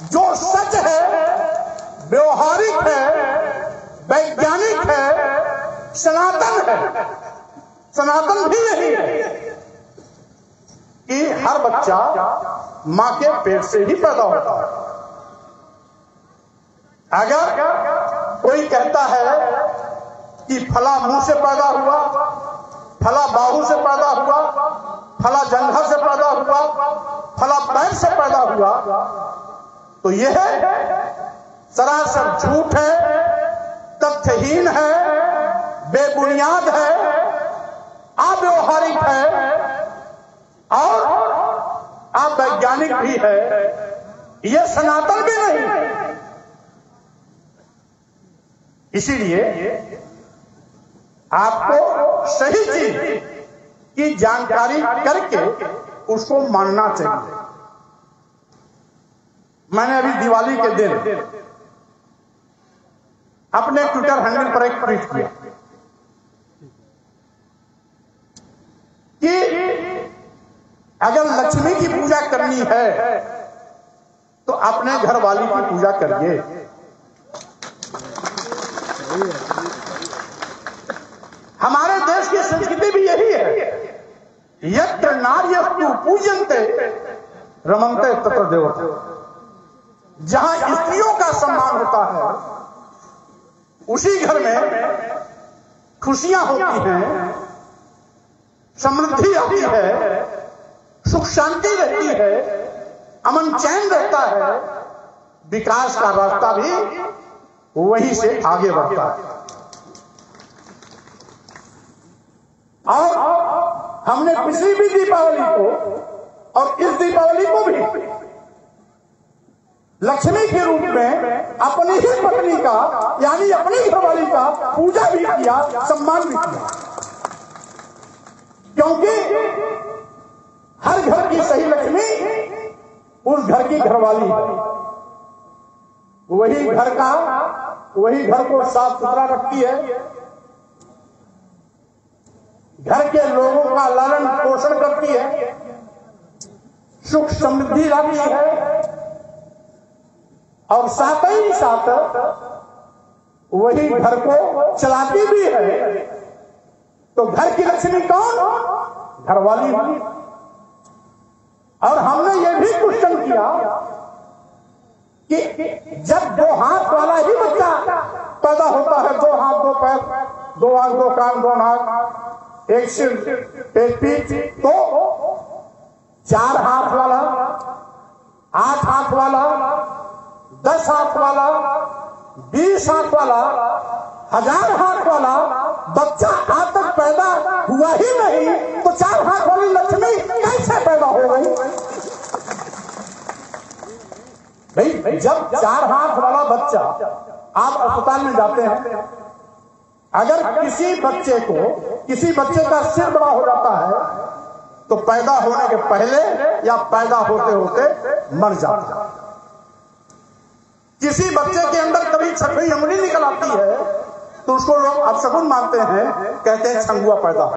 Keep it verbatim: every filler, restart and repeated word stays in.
जो सच है, व्यवहारिक है, वैज्ञानिक है, सनातन है। सनातन भी यही है कि हर बच्चा मां के पेट से ही पैदा होता है। अगर कोई कहता है कि फला मुंह से पैदा हुआ, फला बाहू से पैदा हुआ, फला जंघा से पैदा हुआ, फला पैर से पैदा हुआ, तो यह सरासर झूठ है, तथ्यहीन है, बेबुनियाद है, अव्यवहारिक है और अवैज्ञानिक भी है। यह सनातन भी नहीं है। इसीलिए आपको सही चीज की जानकारी करके उसको मानना चाहिए। मैंने अभी दिवाली के दिन अपने ट्विटर हैंडल पर एक ट्वीट किया कि अगर लक्ष्मी की पूजा करनी है तो अपने घर वाली की पूजा करिए। हमारे देश की संस्कृति भी यही है, यत्र नार्यस्तु पूज्यन्ते रमन्ते तत्र देवता। जहां स्त्रियों का सम्मान होता है उसी घर में खुशियां होती हैं, समृद्धि आती है, सुख शांति रहती है, अमन चैन रहता है, विकास का रास्ता भी वहीं से आगे बढ़ता है। और हमने पिछली भी दीपावली को और इस दीपावली को भी लक्ष्मी के रूप में अपनी ही पत्नी का यानी अपनी घरवाली का पूजा भी किया, सम्मान भी किया। क्योंकि हर घर की सही लक्ष्मी उस घर की घरवाली है। वही घर का वही घर को साफ सुथरा रखती है, घर के लोगों का लालन पोषण करती है, सुख समृद्धि लाती है और साथ ही साथ वही घर को चलाती भी है। तो घर की लक्ष्मी कौन? घरवाली। और हमने ये भी क्वेश्चन किया कि जब दो हाथ वाला ही बच्चा पैदा होता है, दो हाथ दो पैर, दो आंख दो कान दो नाक एक सिर एक पीठ, तो चार हाथ वाला, आठ हाथ वाला, दस हाथ वाला, बीस हाथ वाला, हजार हाथ वाला बच्चा आज तक पैदा हुआ ही नहीं, तो चार हाथ वाली लक्ष्मी कैसे पैदा हो गई? भाई जब चार हाथ वाला बच्चा, आप अस्पताल में जाते हैं, अगर किसी बच्चे को किसी बच्चे का सिर बड़ा हो जाता है तो पैदा होने के पहले या पैदा होते होते मर जाता है। किसी बच्चे के अंदर कभी छठवीं उंगली निकल आती है तो उसको लोग अपशगुन मानते हैं, कहते हैं छंगुआ पैदा